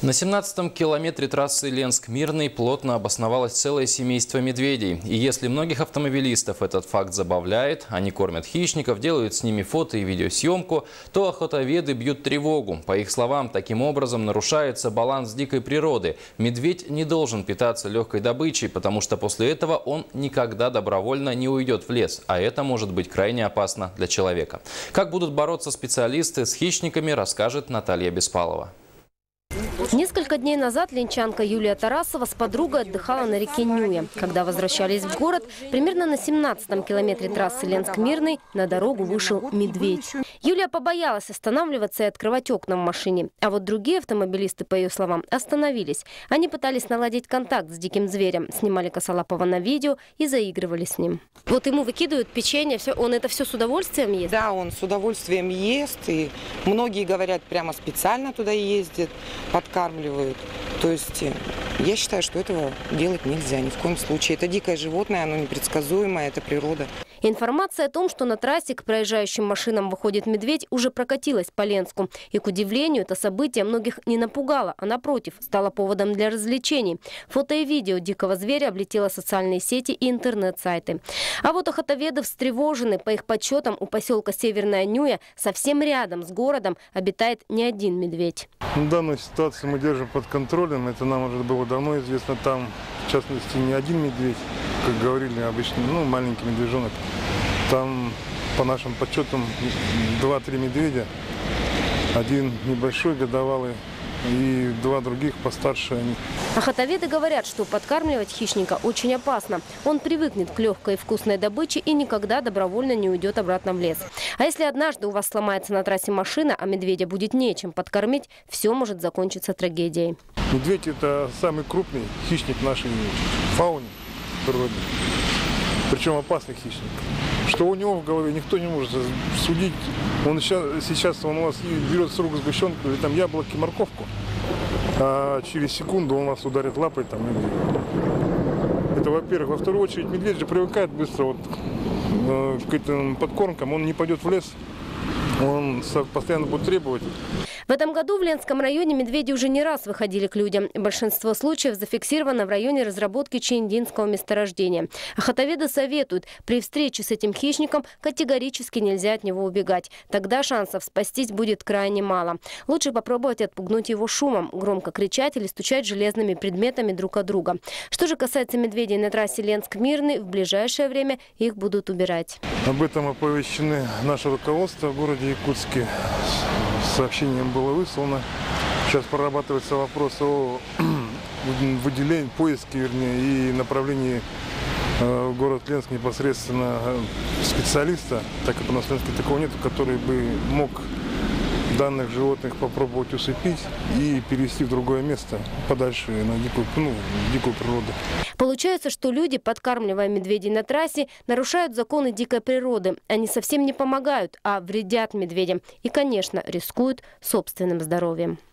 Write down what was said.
На 17-м километре трассы Ленск-Мирный плотно обосновалось целое семейство медведей. И если многих автомобилистов этот факт забавляет, они кормят хищников, делают с ними фото и видеосъемку, то охотоведы бьют тревогу. По их словам, таким образом нарушается баланс дикой природы. Медведь не должен питаться легкой добычей, потому что после этого он никогда добровольно не уйдет в лес. А это может быть крайне опасно для человека. Как будут бороться специалисты с хищниками, расскажет Наталья Беспалова. Несколько дней назад ленчанка Юлия Тарасова с подругой отдыхала на реке Нюя. Когда возвращались в город, примерно на 17-м километре трассы Ленск-Мирный на дорогу вышел медведь. Юлия побоялась останавливаться и открывать окна в машине. А вот другие автомобилисты, по ее словам, остановились. Они пытались наладить контакт с диким зверем, снимали Косолапова на видео и заигрывали с ним. Вот ему выкидывают печенье, он это все с удовольствием ест? Да, он с удовольствием ест. И многие говорят, прямо специально туда ездят, подкармливают. То есть я считаю, что этого делать нельзя ни в коем случае. Это дикое животное, оно непредсказуемое, это природа. Информация о том, что на трассе к проезжающим машинам выходит медведь, уже прокатилась по Ленску. И, к удивлению, это событие многих не напугало, а напротив, стало поводом для развлечений. Фото и видео дикого зверя облетело социальные сети и интернет-сайты. А вот охотоведы встревожены. По их подсчетам, у поселка Северная Нюя совсем рядом с городом обитает не один медведь. Данную ситуацию мы держим под контролем. Это нам уже было давно известно. Там, в частности, не один медведь, как говорили обычно, маленький медвежонок. Там, по нашим подсчетам, 2-3 медведя. Один небольшой, годовалый, и 2 других постарше. Охотоведы говорят, что подкармливать хищника очень опасно. Он привыкнет к легкой и вкусной добыче и никогда добровольно не уйдет обратно в лес. А если однажды у вас сломается на трассе машина, а медведя будет нечем подкормить, все может закончиться трагедией. Медведь – это самый крупный хищник нашей фауны природы. Причем опасный хищник. Что у него в голове, никто не может судить. Он сейчас он у вас берет с рук сгущенку или там яблоки, морковку, а через секунду он вас ударит лапой. Это, во-первых. Во вторую очередь, медведь же привыкает быстро к этим подкормкам. Он не пойдет в лес, он постоянно будет требовать. В этом году в Ленском районе медведи уже не раз выходили к людям. Большинство случаев зафиксировано в районе разработки Чииндинского месторождения. Охотоведы советуют, при встрече с этим хищником категорически нельзя от него убегать. Тогда шансов спастись будет крайне мало. Лучше попробовать отпугнуть его шумом, громко кричать или стучать железными предметами друг от друга. Что же касается медведей на трассе Ленск-Мирный, в ближайшее время их будут убирать. Об этом оповещены наше руководство в городе Якутске. Сообщением было выслано. Сейчас прорабатывается вопрос о выделении, поиске, вернее, и направлении в город Ленск непосредственно специалиста, так как у нас в Ленске такого нет, который бы мог данных животных попробовать усыпить и перевести в другое место, подальше на дикую природу. Получается, что люди, подкармливая медведей на трассе, нарушают законы дикой природы. Они совсем не помогают, а вредят медведям. И, конечно, рискуют собственным здоровьем.